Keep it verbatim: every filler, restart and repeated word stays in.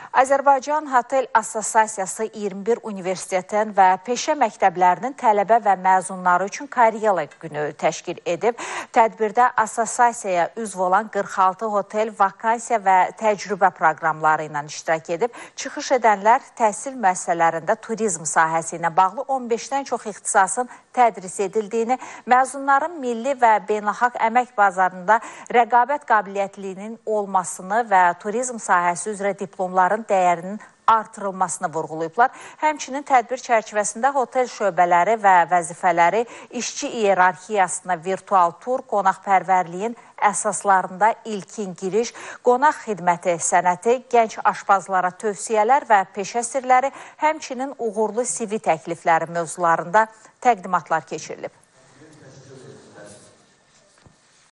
Azərbaycan Hotel Assosiasiyası iyirmi bir universitetin və peşə məktəblərinin tələbə və məzunları üçün Karyela günü təşkil edib. Tədbirdə assosiasiyaya üzv olan qırx altı hotel vakansiya və təcrübə proqramları ilə iştirak edib. Çıxış edənlər təhsil müəssisələrində turizm sahəsi ilə bağlı on beşdən çox ixtisasın tədris edildiyini, məzunların milli və beynəlxalq əmək bazarında rəqabət qabiliyyətliyinin olmasını və turizm sahəsi üzrə diplomların dəyərinin artırılmasını vurğulayıblar. Həmçinin tədbir çərçivəsində hotel şöbələri və vəzifələri, işçi iyerarxiyasına virtual tur, qonaqpərvərliyin əsaslarında ilkin giriş, qonaq xidməti sənəti, gənc aşpazlara tövsiyələr və peşə sirləri, həmçinin uğurlu C V təklifləri mövzularında təqdimatlar keçirilib.